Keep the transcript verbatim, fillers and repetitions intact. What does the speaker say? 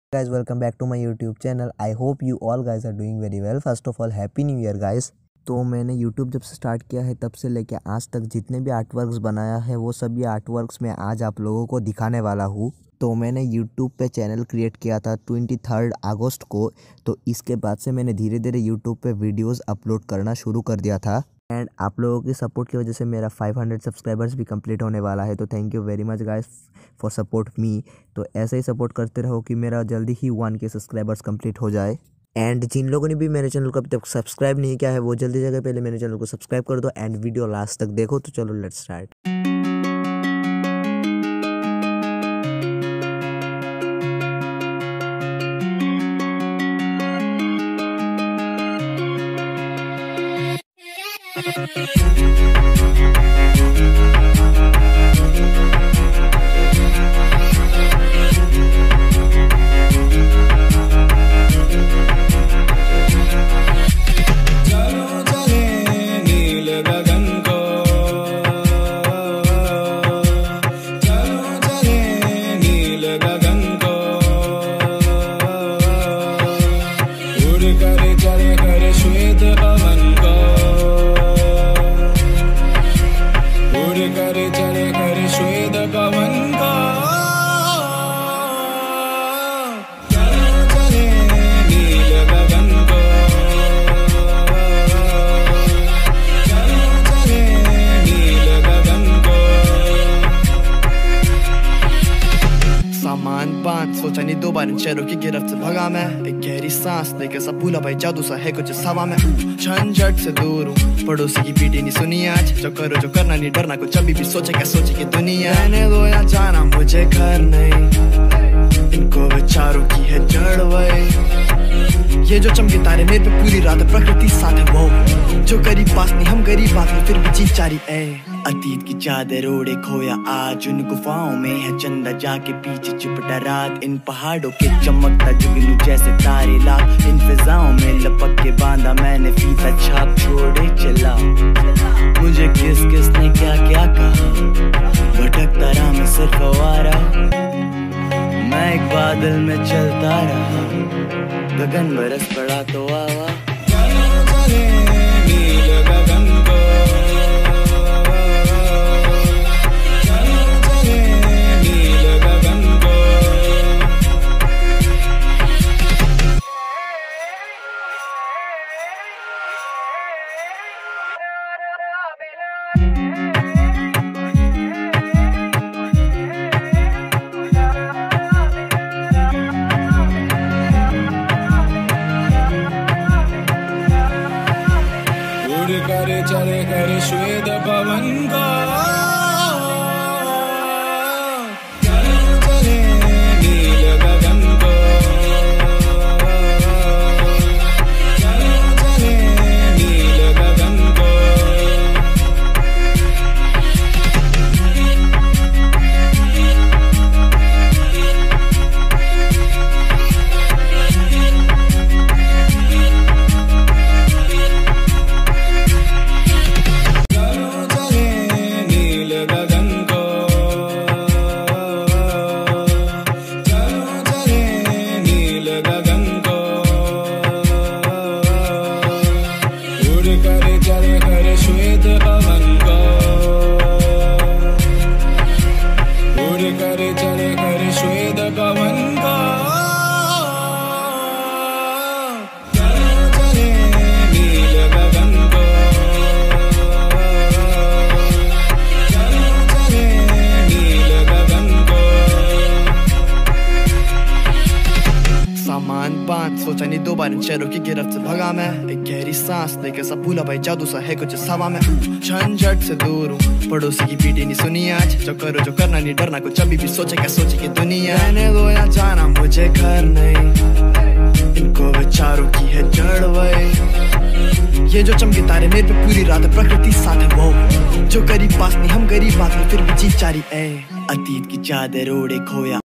Guys, welcome back to my YouTube channel. I hope you all guys are doing very well. First of all, happy new year guys. तो मैंने YouTube जब से start किया है तब से लेके आज तक जितने भी आर्ट वर्क्स बनाया है वो सभी आर्ट वर्क्स मैं आज आप लोगों को दिखाने वाला हूँ। तो मैंने YouTube पे चैनल क्रिएट किया था ट्वेंटी थर्ड अगस्त को। तो इसके बाद से मैंने धीरे धीरे YouTube पे वीडियोस अपलोड करना शुरू कर दिया था एंड आप लोगों की सपोर्ट की वजह से मेरा फाइव हंड्रेड सब्सक्राइबर्स भी कंप्लीट होने वाला है। तो thank you very much guys for support me. तो ऐसे ही सपोर्ट करते रहो कि मेरा जल्दी ही वन के सब्सक्राइबर्स कंप्लीट हो जाए। एंड जिन लोगों ने भी मेरे चैनल को अभी तक सब्सक्राइब नहीं किया है वो जल्दी जगह पहले मेरे चैनल को सब्सक्राइब कर दो एंड वीडियो लास्ट तक देखो। तो चलो लेट्स स्टार्ट। करे चले करे श्वेत पवन को, उड़ करे चले करे श्वेत पवन को, चलो चले नील गगन को, चलो चले नील गगन को। सामान बांध सोचा नहीं दो बार चेहरों की गिरफ्त से भगा मैं, एक गहरी सांस लेकर सब भूला भाई जादू सा है कुछ हवा में। झंझट से दूर हूँ पड़ोसी की पीटी नहीं सुनी आज, जो करो जो करना नहीं डरना कुछ अभी भी सोचे क्या सोचे की दुनिया। रहने दो या जाना मुझे घर नहीं, इनको विचारों की है जड़ वही। ये जो चमके तारे मेरे पे पूरी रात प्रकृति साथ है वो, जो करीब पास नहीं हम गरीब बात में फिर भी जीत जारी है। अतीत की चादर ओढ़े खोया आज उन गुफाओं में है चंदा जाके पीछे चिपटा रात। इन पहाड़ों के चमकता जुगनू जैसे तारे लाख, इन फिजाओं में लपक के बांधा मैंने फीता छाप छोड़े चला। मुझे किस किस ने क्या क्या कहा, भटकता रहा मैं सिर्फ आवारा, मैं एक बादल में चलता रहा, गगन बरस पड़ा तो आवा। चलो चले नील गगन को, चलो चले नील गगन को। उड़ करे चले करे श्वेत पवन को, चलो चले नील गगन को, चलो चले नील गगन को। करे चले करे श्वेत पवन को, उड़ करे चले करे श्वेत पवन को, चलो चले नील गगन को, चलो चले नील गगन को। सामान बांध सोचा नहीं दो बार चेहरों की गिरफ्त से भगा मैं, एक गहरी सांस लेकर सब भूला भाई जादू सा है कुछ हवा में। झंझट से दूर हूँ पड़ोसी की पीटी नहीं सुनी आज, जो करो जो करना नहीं डरना कुछ अभी भी सोचे क्या सोचे की दुनिया। रहने दो या जाना मुझे घर नहीं, इनको विचारों की है जड़ वही। ये जो चमके तारे मेरे पे पूरी रात प्रकृति साथ है वो, जो करीब पास नहीं हम गरीब बात में फिर भी जीत जारी है। अतीत की चादर ओढ़े खोया